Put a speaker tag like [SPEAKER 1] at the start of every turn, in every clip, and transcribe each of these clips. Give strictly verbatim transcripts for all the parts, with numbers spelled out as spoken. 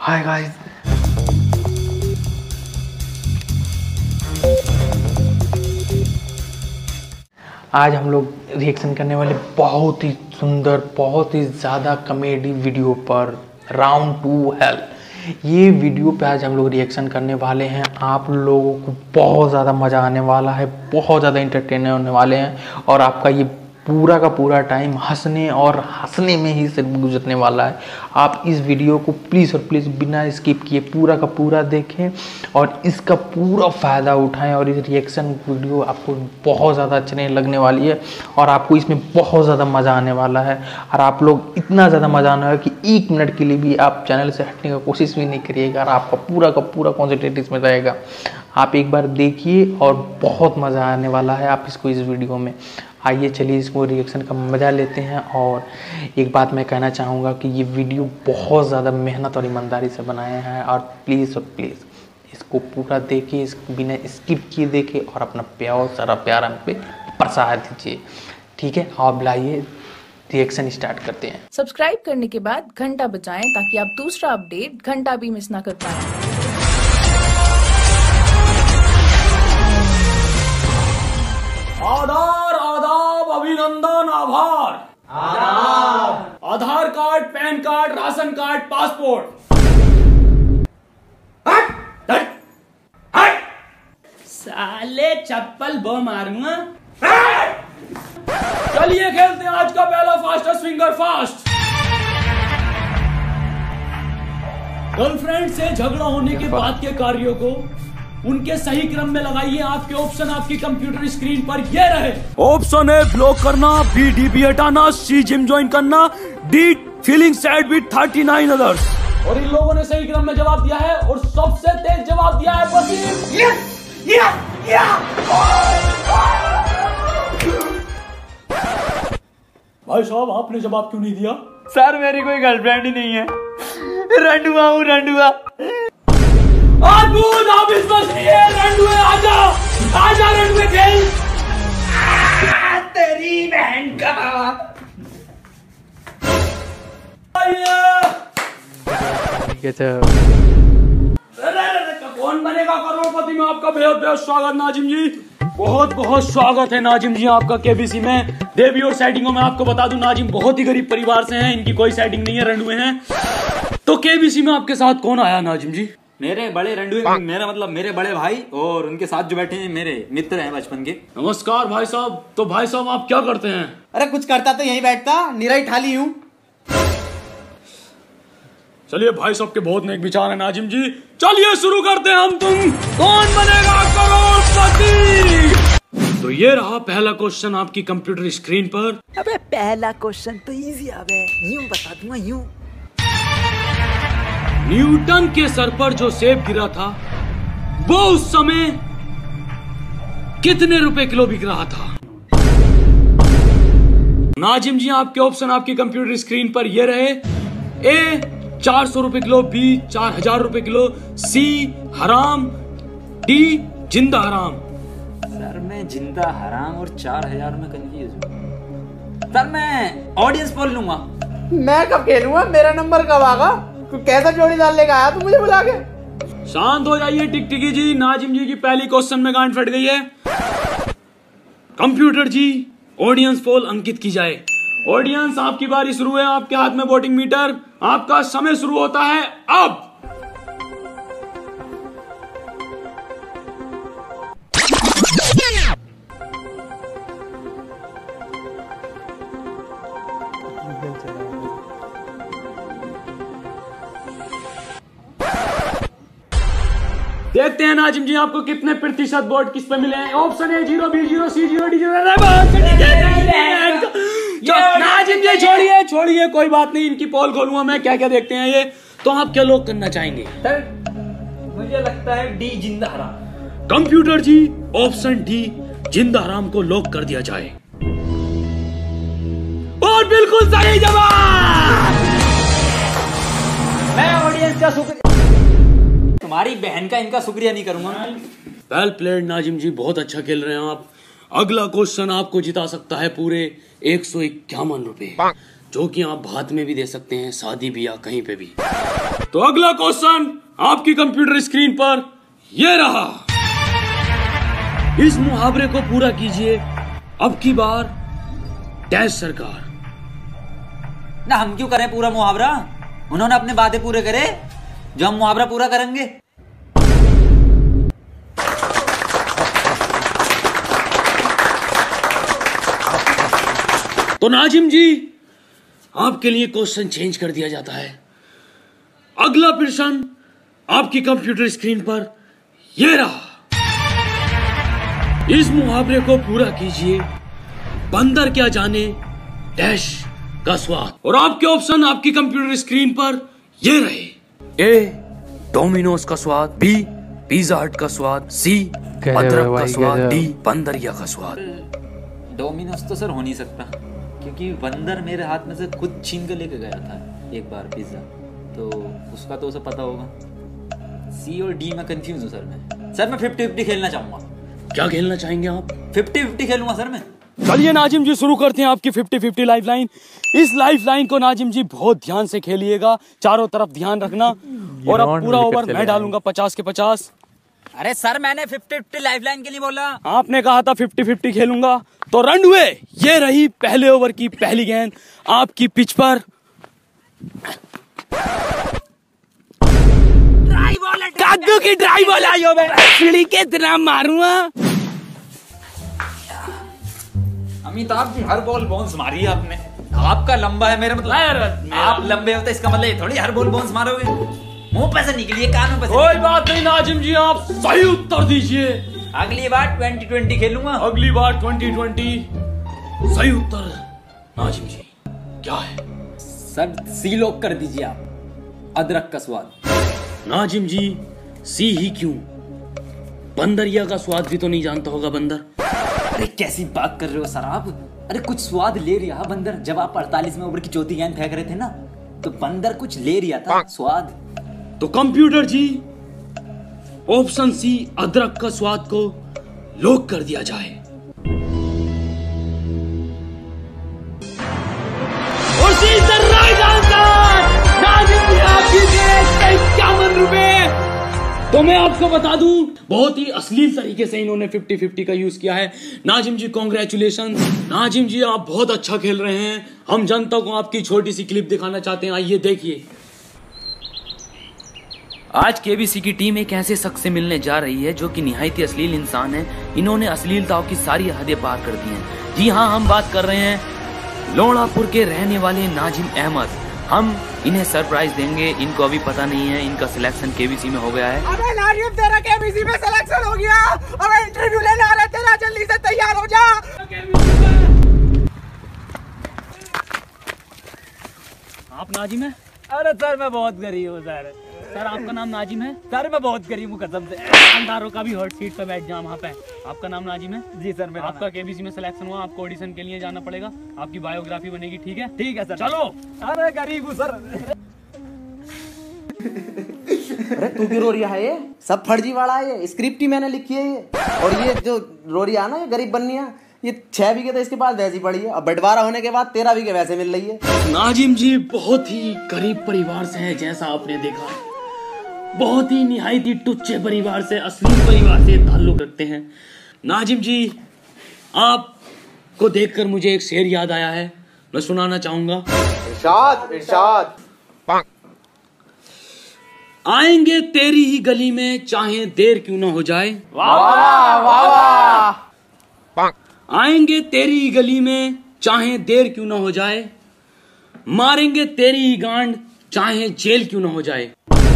[SPEAKER 1] Hi guys, आज हम लोग रिएक्शन करने वाले बहुत ही सुंदर, बहुत ही ज़्यादा कॉमेडी वीडियो पर राउंड टू हेल। ये वीडियो पे आज हम लोग रिएक्शन करने वाले हैं। आप लोगों को बहुत ज़्यादा मज़ा आने वाला है, बहुत ज़्यादा इंटरटेन होने वाले हैं और आपका ये पूरा का पूरा टाइम हंसने और हंसने में ही सिर्फ गुजरने वाला है। आप इस वीडियो को प्लीज़ और प्लीज़ बिना स्किप किए पूरा का पूरा देखें और इसका पूरा फ़ायदा उठाएं और इस रिएक्शन वीडियो आपको बहुत ज़्यादा अच्छे लगने वाली है और आपको इसमें बहुत ज़्यादा मज़ा आने वाला है। और आप लोग इतना ज़्यादा मज़ा आने वाला है कि एक मिनट के लिए भी आप चैनल से हटने की कोशिश भी नहीं करिएगा और आपका पूरा का पूरा कॉन्सेंट्रेट इसमें रहेगा। आप एक बार देखिए और बहुत मज़ा आने वाला है आप इसको इस वीडियो में। आइए चलिए इसको रिएक्शन का मज़ा लेते हैं। और एक बात मैं कहना चाहूँगा कि ये वीडियो बहुत ज़्यादा मेहनत और ईमानदारी से बनाया है और प्लीज़ और प्लीज़ इसको पूरा देखिए, इसको बिना स्किप किए देखिए और अपना प्यार सारा प्यार हम पे बरसा दीजिए। ठीक है, आप लाइए रिएक्शन स्टार्ट करते हैं।
[SPEAKER 2] सब्सक्राइब करने के बाद घंटा बजाएं ताकि आप दूसरा अपडेट घंटा भी मिस ना कर पाएं।
[SPEAKER 3] आधार आदाब अभिनंदन आभार। Aadhaar Aadhaar card, PAN card, ration card, passport. हट हट हट साले चप्पल बो मारूंगा। चलिए खेलते हैं आज का पहला फास्टेस्ट फिंगर फास्ट। गर्लफ्रेंड से झगड़ा होने के बाद के कार्यों को उनके सही क्रम में लगाइए। आपके ऑप्शन आपकी कंप्यूटर स्क्रीन पर ये रहे। ऑप्शन ए ब्लॉक करना, बी डीपी हटाना, सी जिम ज्वाइन करना, D feeling sad with thirty nine others. और इन लोगों ने सही क्रम में जवाब दिया है और सबसे तेज जवाब दिया है वसीम। Yes yes yes. भाई साहब आपने जवाब क्यों नहीं दिया?
[SPEAKER 4] सर मेरी कोई गर्लफ्रेंड ही नहीं है, रंडुआ हूँ रंडुआ।
[SPEAKER 3] अद्भुत, आप इस बस लिए रंडुए, आजा आजा रंडुए खेल। तेरी बहन का कौन बनेगा करोड़पति में आपका बेहद बेहद स्वागत नाजिम जी। बहुत बहुत स्वागत है नाजिम जी आपका केबीसी में। देवी और सेटिंगों में आपको बता दूं नाजिम बहुत ही गरीब परिवार से हैं, इनकी कोई सेटिंग नहीं है, रंडुए हैं। तो केबीसी में आपके साथ कौन आया नाजिम जी?
[SPEAKER 4] मेरे बड़े रंडुए, मेरा मतलब मेरे बड़े भाई और उनके साथ जो बैठे हैं मेरे मित्र हैं बचपन के।
[SPEAKER 3] नमस्कार भाई साहब। तो भाई साहब आप क्या करते हैं?
[SPEAKER 4] अरे कुछ करता तो यहीं बैठता, निराई ठाली हूँ।
[SPEAKER 3] चलिए भाई साहब के बहुत नेक विचार है नाजिम जी। चलिए शुरू करते हैं हम तुम कौन बनेगा करोड़पति। तो ये रहा पहला क्वेश्चन आपकी कंप्यूटर स्क्रीन पर।
[SPEAKER 5] अबे पहला क्वेश्चन तो इजी है, यूं बता दूंगा यूं।
[SPEAKER 3] न्यूटन के सर पर जो सेब गिरा था वो उस समय कितने रुपए किलो बिक रहा था? नाजिम जी आपके ऑप्शन आपकी कंप्यूटर स्क्रीन पर ये रहे। ए चार सौ रुपए किलो, बी चार हजार रुपए किलो, सी हराम, डी जिंदा हराम।
[SPEAKER 4] सर मैं जिंदा हराम और चार हजार में कंफ्यूज हूँ। सर मैं ऑडियंस पोल लूंगा।
[SPEAKER 5] मैं कब खेलूंगा? मेरा नंबर कब आगा? कैसा जोड़ी डाल लेगा आया तू मुझे बुला के?
[SPEAKER 3] शांत हो जाइए टिकटिकी जी। नाजिम जी की पहली क्वेश्चन में गांड फट गई है। कंप्यूटर जी ऑडियंस पोल अंकित की जाए। ऑडियंस आपकी बारी शुरू है, आपके हाथ में वोटिंग मीटर, आपका समय शुरू होता है अब। देखते हैं नाजिम जी आपको कितने प्रतिशत वोट किस पे मिले हैं। Option A zero, B zero, C zero, D zero. Nazim ji छोड़िए छोड़िए कोई बात नहीं, इनकी पोल खोलूंगा मैं। क्या क्या देखते हैं ये, तो आप क्या लोग करना चाहेंगे?
[SPEAKER 4] सर मुझे लगता है डी जिंदा हराम।
[SPEAKER 3] कंप्यूटर जी ऑप्शन डी जिंदा हराम को लॉक कर दिया जाए और बिल्कुल सही जवाब।
[SPEAKER 4] मैं ऑडियंस का शुक्रिया, तुम्हारी बहन का इनका शुक्रिया नहीं करूंगा।
[SPEAKER 3] वेल प्लेड नाजिम जी, बहुत अच्छा खेल रहे हैं आप। अगला क्वेश्चन आपको जिता सकता है पूरे एक सौ इक्यावन रुपए। जो कि आप भात में भी दे सकते हैं, शादी भी या कहीं पे भी। तो अगला क्वेश्चन आपकी कंप्यूटर स्क्रीन पर ये रहा। इस मुहावरे को पूरा कीजिए, अब की बार डैश सरकार।
[SPEAKER 4] ना हम क्यों करें पूरा मुहावरा, उन्होंने अपने वादे पूरे करे जो हम मुहावरा पूरा करेंगे।
[SPEAKER 3] तो नाजिम जी आपके लिए क्वेश्चन चेंज कर दिया जाता है। अगला प्रश्न आपकी कंप्यूटर स्क्रीन पर यह रहा। इस मुहावरे को पूरा कीजिए, बंदर क्या जाने डैश का स्वाद। और आपके ऑप्शन आपकी कंप्यूटर स्क्रीन पर ये रहे। ए डोमिनोज का स्वाद, बी पिज्जा हट का स्वाद, सी अदरक का स्वाद, डी बंदरिया का स्वाद।
[SPEAKER 4] डोमिनोज तो सर हो नहीं सकता, क्योंकि बंदर मेरे हाथ में से खुद छीन के लेके गया था एक बार पिज्जा, तो उसका तो उसे पता होगा। सी और डी में कंफ्यूज हूँ सर मैं। सर मैं फिफ्टी फिफ्टी खेलना चाहूंगा।
[SPEAKER 3] क्या खेलना चाहेंगे आप?
[SPEAKER 4] फिफ्टी फिफ्टी खेलूंगा सर मैं।
[SPEAKER 3] चलिए नाजिम जी शुरू करते हैं आपकी फिफ्टी फिफ्टी लाइफ लाइन। इस लाइफ लाइन को नाजिम जी बहुत ध्यान से खेलिएगा, चारों तरफ ध्यान रखना। और अब पूरा ओवर मैं डालूंगा पचास के पचास।
[SPEAKER 4] अरे सर मैंने फिफ्टी फिफ्टी लाइफ लाइन के लिए बोला।
[SPEAKER 3] आपने कहा था फिफ्टी फिफ्टी खेलूंगा, तो रन हुए। ये रही पहले ओवर की पहली गेंद आपकी पिच पर। कादू की ड्राई बॉल आई हो, मैं कितना मारूंगा।
[SPEAKER 4] अमिताभ जी हर बॉल बाउंस मारी है आपने। आपका लंबा है, मेरा मतलब आप लंबे होते इसका मतलब थोड़ी हर बॉल बाउंस मारोगे। मुंह पे से निकलिए, कानों पे से।
[SPEAKER 3] कोई बात नहीं नाजिम जी, आप सही उत्तर दीजिए।
[SPEAKER 4] अगली बार ट्वेंटी ट्वेंटी खेलूंगा।
[SPEAKER 3] अगली बार ट्वेंटी ट्वेंटी। सही उत्तर नाजिम जी क्या है?
[SPEAKER 4] सर सी लॉक कर दीजिए आप, अदरक का स्वाद।
[SPEAKER 3] नाजिम जी सी ही क्यों? बंदरिया का स्वाद भी तो नहीं जानता होगा बंदर।
[SPEAKER 4] अरे कैसी बात कर रहे हो सर आप? अरे कुछ स्वाद ले रहा बंदर। जब आप अड़तालीसवें ओवर की चौथी गेंद फेंक रहे थे ना, तो बंदर कुछ ले रहा था स्वाद।
[SPEAKER 3] तो कंप्यूटर जी ऑप्शन सी अदरक का स्वाद को लॉक कर दिया जाए। और राइट आंसर नाजिम जी आप जीते इक्यावन रुपए। तो मैं आपको बता दूं बहुत ही अश्लील तरीके से इन्होंने फिफ्टी फिफ्टी का यूज किया है। नाजिम जी कॉन्ग्रेचुलेशन। नाजिम जी आप बहुत अच्छा खेल रहे हैं। हम जनता को आपकी छोटी सी क्लिप दिखाना चाहते हैं, आइए देखिए।
[SPEAKER 6] आज केबीसी की टीम एक ऐसे शख्स से मिलने जा रही है जो कि निहायत ही अश्लील इंसान है। इन्होंने अश्लीलताओं की सारी हदें पार कर दी हैं। जी हाँ, हम बात कर रहे हैं लोणापुर के रहने वाले नाजिम अहमद। हम इन्हें सरप्राइज देंगे। इनको अभी पता नहीं है इनका सिलेक्शन केबीसी में हो गया है।
[SPEAKER 5] अबे नाजिम तेरा केबीसी में सिलेक्शन हो गया। अबे इंटरव्यू लेने आ रहा है तेरा, जल्दी से तैयार हो जा।
[SPEAKER 6] आप नाजिम है?
[SPEAKER 5] अरे सर मैं बहुत गरीब हूँ सर।
[SPEAKER 6] सर आपका नाम नाजिम है?
[SPEAKER 5] सर मैं बहुत गरीब हूँ कसम से।
[SPEAKER 6] दुकानदारों का भी हॉट सीट पे बैठ जाओ वहाँ पे। आपका नाम नाजिम है?
[SPEAKER 5] जी सर मेरा
[SPEAKER 6] आपका केबीसी में सिलेक्शन हुआ, आपको ऑडिशन के लिए जाना पड़ेगा। आपकी बायोग्राफी बनेगी, ठीक है?
[SPEAKER 5] ठीक है सर।
[SPEAKER 6] चलो।
[SPEAKER 5] अरे गरीब हूँ सर।
[SPEAKER 7] अरे तू क्यों रो रहा है? ये सब फर्जी वाला है, ये स्क्रिप्ट ही मैंने लिखी है ये। और ये जो रो रही है ना, ये गरीब बन्निया, ये छह बीघे तो इसके पास वैसी पड़ी है, और बंटवारा होने के बाद तेरह बीघे वैसे मिल रही है।
[SPEAKER 3] नाजिम जी बहुत ही गरीब परिवार से है, जैसा आपने देखा। बहुत ही निहायत ही टुच्चे परिवार से, अश्लील परिवार से ताल्लुक रखते हैं। नाजिम जी आपको देखकर मुझे एक शेर याद आया है, मैं सुनाना चाहूंगा।
[SPEAKER 5] इरशाद इरशाद।
[SPEAKER 3] आएंगे तेरी ही गली में चाहे देर क्यों ना हो जाए।
[SPEAKER 5] वाह वाह वाह।
[SPEAKER 3] आएंगे तेरी ही गली में चाहे देर क्यों ना हो जाए, मारेंगे तेरी ही गांड चाहे जेल क्यों ना हो जाए।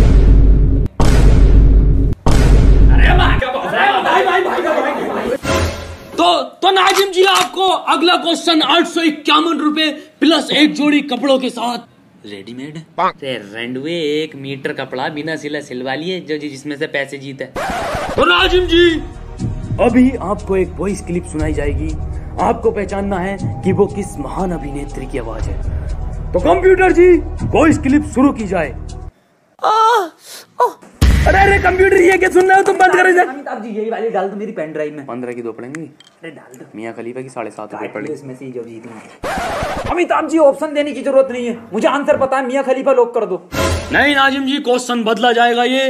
[SPEAKER 3] तो तो नाजिम जी आपको अगला क्वेश्चन आठ सौ इक्यावन रुपए प्लस एक जोड़ी कपड़ों के साथ
[SPEAKER 4] रेडीमेड।
[SPEAKER 6] रेंडवे एक मीटर कपड़ा बिना सिला सिलवा लिए, जो जिसमें से पैसे जीते।
[SPEAKER 3] तो नाजिम जी अभी आपको एक वॉइस क्लिप सुनाई जाएगी। आपको पहचानना है कि वो किस महान अभिनेत्री की आवाज है। तो कंप्यूटर जी वॉइस क्लिप शुरू की जाए। अरे अरे कंप्यूटर ये क्या सुन रहे हो तुम? बंद करो इसे।
[SPEAKER 4] अमिताभ जी यही वाली डाल दो मेरी पेन ड्राइव में।
[SPEAKER 1] पंद्रह की दो पड़ेंगी।
[SPEAKER 4] अरे डाल दो।
[SPEAKER 1] मियाँ खलीफा की साढ़े सात रुपए पड़ी।
[SPEAKER 4] इसमें से जो जीती। अमिताभ जी ऑप्शन देने की जरूरत नहीं है, मुझे आंसर पता है, मियाँ खलीफा लॉक कर दो।
[SPEAKER 3] नहीं नाजिम जी, क्वेश्चन बदला जाएगा ये।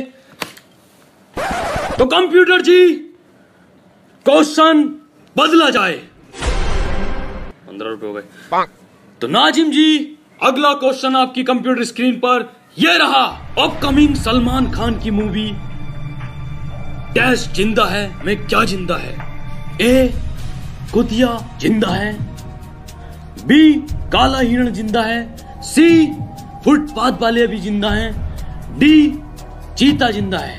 [SPEAKER 3] तो कंप्यूटर जी क्वेश्चन बदला जाए। पंद्रह रुपए हो गए। तो नाजिम जी अगला क्वेश्चन आपकी कंप्यूटर स्क्रीन पर ये रहा। अपकमिंग सलमान खान की मूवी डैश जिंदा है में क्या जिंदा है? ए कुतिया जिंदा है, बी काला हिरण जिंदा है, सी फुटपाथ वाले भी जिंदा हैं, डी चीता जिंदा है।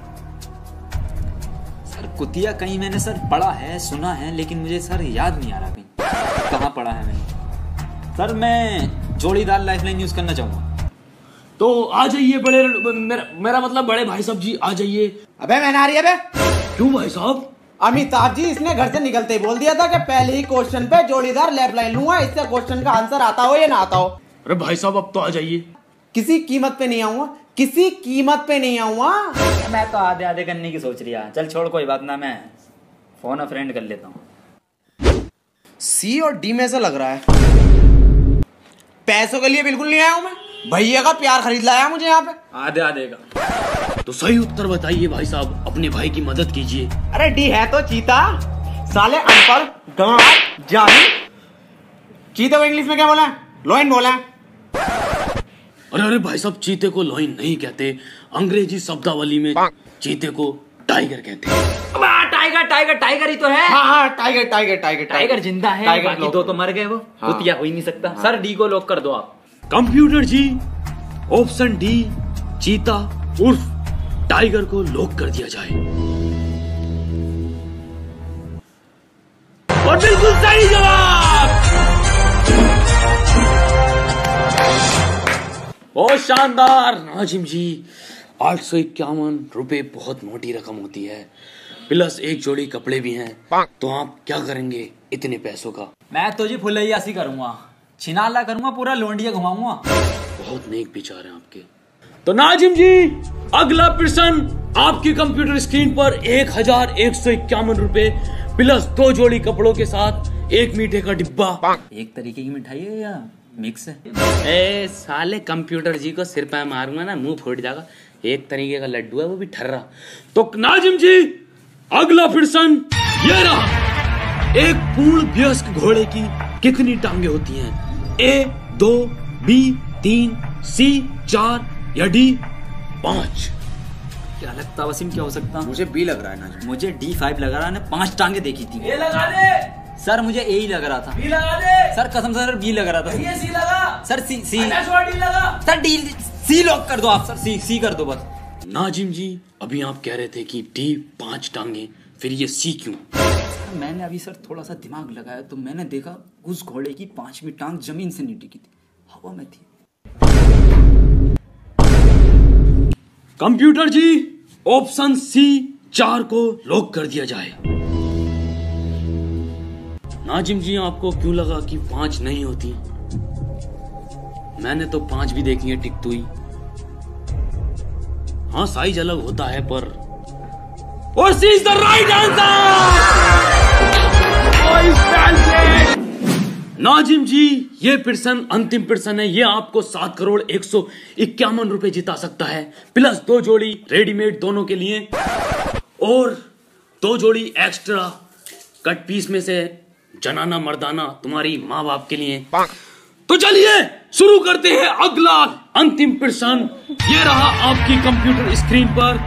[SPEAKER 4] सर कुतिया कहीं मैंने सर पढ़ा है, सुना है, लेकिन मुझे सर याद नहीं आ रहा कहीं कहाँ पढ़ा है मैंने। सर मैं जोड़ीदार लाइफलाइन यूज करना चाहूंगा।
[SPEAKER 3] तो आ जाइए बड़े, मेरा, मेरा मतलब बड़े भाई साहब जी आ जाइए।
[SPEAKER 7] अबे मैं नारी अबे
[SPEAKER 3] क्यों भाई साहब?
[SPEAKER 7] अमिताभ जी इसने घर से निकलते ही बोल दिया था कि पहले ही क्वेश्चन पे जोड़ीदार लाइफलाइन लूंगा, इससे क्वेश्चन का आंसर आता हो या ना आता हो।
[SPEAKER 3] अरे भाई साहब अब तो आ जाइए।
[SPEAKER 7] किसी कीमत पे नहीं आऊंगा, किसी कीमत पे नहीं आऊंगा।
[SPEAKER 4] मैं तो आधे आधे करने की सोच रहा। चल छोड़ कोई बात ना, मैं फोन अ फ्रेंड कर लेता हूँ।
[SPEAKER 7] सी और डी में से लग रहा है। पैसों के लिए बिल्कुल नहीं आया हूं मैं, भैया का प्यार खरीद लाया मुझे यहाँ पे।
[SPEAKER 3] आधे आधे का। तो सही उत्तर बताइए भाई साहब, अपने भाई की मदद कीजिए।
[SPEAKER 7] अरे डी है तो चीता, साले अनपढ़ गंवार जाहिल। चीता को इंग्लिश में क्या बोला है? लॉइन बोला है।
[SPEAKER 3] अरे अरे भाई साहब, चीते को लॉइन नहीं कहते, अंग्रेजी शब्दावली में चीते को टाइगर कहते हैं।
[SPEAKER 4] टाइगर टाइगर टाइगर ही तो है।
[SPEAKER 7] हाँ हाँ टाइगर टाइगर टाइगर
[SPEAKER 4] टाइगर जिंदा है,
[SPEAKER 7] टाइगर
[SPEAKER 4] बाकी दो तो मर गए वो।
[SPEAKER 7] हाँ।
[SPEAKER 4] कुतिया हो ही नहीं सकता। हाँ। सर डी को लॉक कर दो आप।
[SPEAKER 3] कंप्यूटर जी ऑप्शन डी चीता उर्फ टाइगर को लॉक कर दिया जाए। और बिल्कुल सही जवाब। बहुत शानदार नाजिम जी। आठ सौ इक्यावन रुपए बहुत मोटी रकम होती है, प्लस एक जोड़ी कपड़े भी हैं। तो आप क्या करेंगे इतने पैसों का?
[SPEAKER 4] मैं तो जी फुलैयासी करूंगा, छिनाला करूंगा, पूरा लोंडिया घुमाऊंगा।
[SPEAKER 3] बहुत नेक विचार हैं आपके। तो नाजिम जी अगला प्रश्न आपकी कंप्यूटर स्क्रीन पर एक हजार एक सौ इक्यावन रुपए प्लस दो जोड़ी कपड़ों के साथ एक मीठे का डिब्बा।
[SPEAKER 4] एक तरीके की मिठाई है या मिक्स है?
[SPEAKER 6] ए साले कंप्यूटर जी को सिर पे मारूंगा ना, मुंह फूट जाएगा। एक तरीके का लड्डू है, वो भी ठर्रा।
[SPEAKER 3] तो नाजिम जी अगला प्रश्न ये रहा। एक पूर्ण वयस्क घोड़े की कितनी टांगे होती हैं? ए दो, बी तीन, सी चार या डी पांच?
[SPEAKER 4] क्या लगता है वसीम, क्या हो सकता?
[SPEAKER 7] मुझे बी लग रहा है ना।
[SPEAKER 4] मुझे डी फाइव लग रहा है, पांच टांगे देखी थी।
[SPEAKER 3] ए लगा दे
[SPEAKER 4] सर, मुझे ए ही लग रहा था।
[SPEAKER 3] बी लगा दे
[SPEAKER 4] सर कसम से सर बी लग रहा था।
[SPEAKER 3] ये सी लगा
[SPEAKER 4] सर सी सी
[SPEAKER 3] डी लगा।
[SPEAKER 4] सर डी सी लॉक कर दो आप। सर सी सी कर दो बस।
[SPEAKER 3] नाजिम जी अभी आप कह रहे थे कि डी पांच टांगे, फिर ये सी क्यों?
[SPEAKER 4] मैंने अभी सर थोड़ा सा दिमाग लगाया तो मैंने देखा उस घोड़े की पांचवी टांग जमीन से नहीं टिकी थी, हवा में थी।
[SPEAKER 3] कंप्यूटर जी ऑप्शन सी चार को लॉक कर दिया जाए। नाजिम जी आपको क्यों लगा कि पांच नहीं होती? मैंने तो पांच भी देखी है टिकती हुई। हाँ साइज अलग होता है पर। और C is the right answer. Nazim ji ये प्रश्न अंतिम प्रश्न है, ये आपको सात करोड़ एक सौ इक्यावन रुपए जिता सकता है, प्लस दो जोड़ी रेडीमेड दोनों के लिए और दो जोड़ी एक्स्ट्रा कट पीस में से जनाना मर्दाना तुम्हारी माँ बाप के लिए। तो चलिए शुरू करते हैं अगला अंतिम प्रश्न। ये रहा आपकी कंप्यूटर स्क्रीन पर।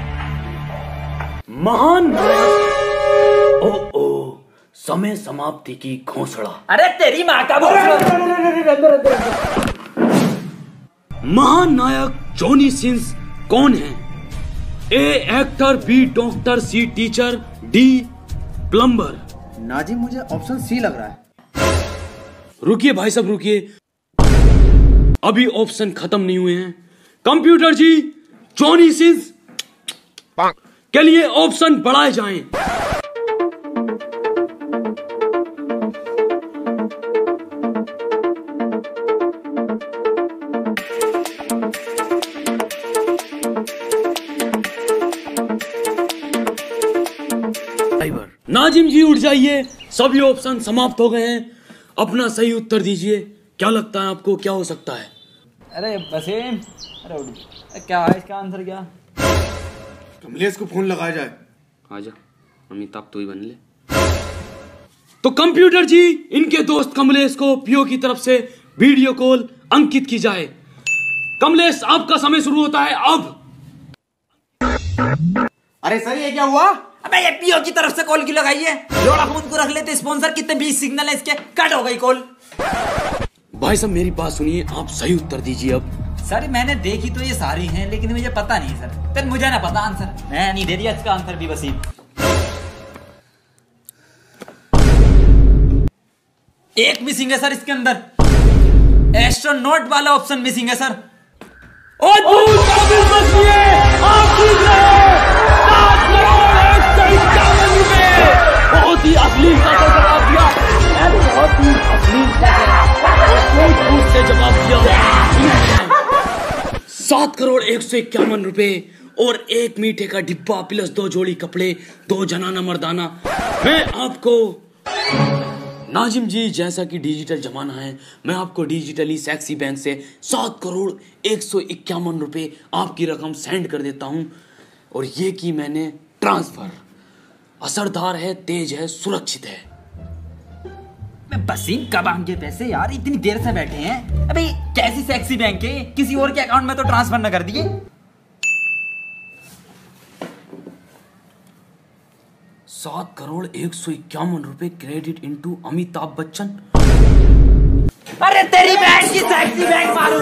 [SPEAKER 3] महान ओ ओ समय समाप्ति की घोषणा।
[SPEAKER 4] अरे तेरी माँ का
[SPEAKER 3] महान नायक जॉनी सिंस कौन है? A actor, B doctor, C teacher, D plumber.
[SPEAKER 7] Nazim मुझे ऑप्शन सी लग रहा है।
[SPEAKER 3] रुकिए भाई साहब रुकिए, अभी ऑप्शन खत्म नहीं हुए हैं। कंप्यूटर जी जॉनी सिंस के लिए ऑप्शन बढ़ाए जाएं। नाजिम जी उठ जाइए, सभी ऑप्शन समाप्त हो गए हैं, अपना सही उत्तर दीजिए। क्या लगता है आपको, क्या हो सकता है?
[SPEAKER 4] अरे वसीम, अरे उठ, अरे क्या है इसका आंसर? क्या
[SPEAKER 8] कमलेश को फोन लगाया जाए।
[SPEAKER 6] आजा अमिताभ, तू ही बन ले।
[SPEAKER 3] तो कंप्यूटर जी, इनके दोस्त कमलेश को पीओ की तरफ से वीडियो कॉल अंकित की जाए। कमलेश, आपका समय शुरू होता है अब।
[SPEAKER 7] अरे सर ये क्या हुआ?
[SPEAKER 4] अबे ये पीओ की तरफ से कॉल क्यों लगाई है? जोड़ा फोन को रख लेते स्पॉन्सर, कितने बीस सिग्नल है इसके, कट हो गई कॉल।
[SPEAKER 3] भाई साहब मेरी बात सुनिए, आप सही उत्तर दीजिए अब।
[SPEAKER 4] सर मैंने देखी तो ये सारी हैं, लेकिन मुझे पता नहीं सर। फिर मुझे ना पता आंसर, मैं नहीं दे दिया इसका आंसर भी वसीम। एक मिसिंग है सर इसके अंदर, एस्ट्रोनॉट वाला ऑप्शन मिसिंग है सर।
[SPEAKER 3] और बहुत ही अश्लीलता से जवाब दिया, बहुत ही अश्लीलता से जवाब दिया। सात करोड़ एक सौ इक्यावन रुपए और एक मीठे का डिब्बा प्लस दो जोड़ी कपड़े, दो जनाना मर्दाना। मैं आपको नाजिम जी, जैसा कि डिजिटल जमाना है, मैं आपको डिजिटली सेक्सी बैंक से सात करोड़ एक सौ इक्यावन रुपए आपकी रकम सेंड कर देता हूं। और ये की मैंने ट्रांसफर, असरदार है, तेज है, सुरक्षित है।
[SPEAKER 4] मैं वसीम, कब आएंगे पैसे यार? इतनी देर से बैठे हैं। अबे कैसी सेक्सी बैंक है, किसी और के अकाउंट में तो ट्रांसफर न कर दिए।
[SPEAKER 3] सात करोड़ एक सौ इक्यावन रुपए क्रेडिट इनटू अमिताभ बच्चन।
[SPEAKER 4] अरे तेरी बैंक की सेक्सी बैंक मालूम।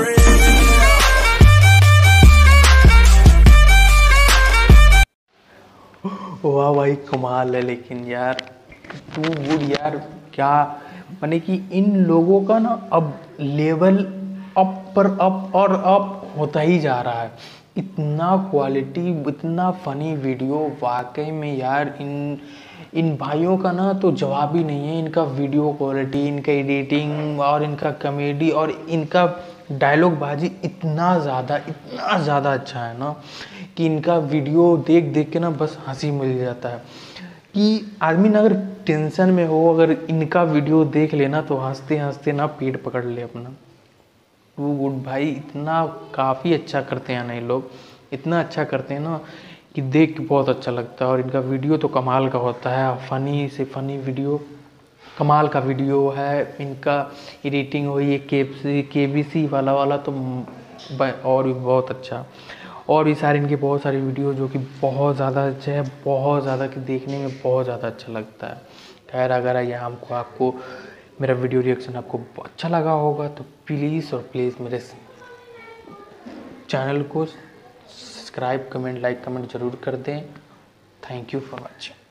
[SPEAKER 1] वाह भाई कमाल है, लेकिन यार तू गुड यार। क्या माने कि इन लोगों का ना अब लेवल अप पर अप और अप होता ही जा रहा है। इतना क्वालिटी, इतना फनी वीडियो, वाकई में यार इन इन भाइयों का ना तो जवाब ही नहीं है। इनका वीडियो क्वालिटी, इनका एडिटिंग और इनका कॉमेडी और इनका डायलॉग बाजी इतना ज़्यादा इतना ज़्यादा अच्छा है ना कि इनका वीडियो देख देख के ना बस हंसी मिल जाता है। कि आदमी ना अगर टेंशन में हो, अगर इनका वीडियो देख लेना तो हंसते हंसते ना पेट पकड़ ले अपना। वो गुड भाई, इतना काफ़ी अच्छा करते हैं ना ये लोग, इतना अच्छा करते हैं ना कि देख के बहुत अच्छा लगता है। और इनका वीडियो तो कमाल का होता है, फ़नी से फ़नी वीडियो, कमाल का वीडियो है। इनका एडिटिंग हुई है के के बी सी वाला वाला तो और भी बहुत अच्छा। और भी सारे इनके बहुत सारे वीडियो जो कि बहुत ज़्यादा अच्छे हैं, बहुत ज़्यादा कि देखने में बहुत ज़्यादा अच्छा लगता है। खैर अगर यह हमको आपको मेरा वीडियो रिएक्शन आपको अच्छा लगा होगा तो प्लीज़ और प्लीज़ मेरे चैनल को सब्सक्राइब, कमेंट, लाइक, कमेंट ज़रूर कर दें। Thank you for watching.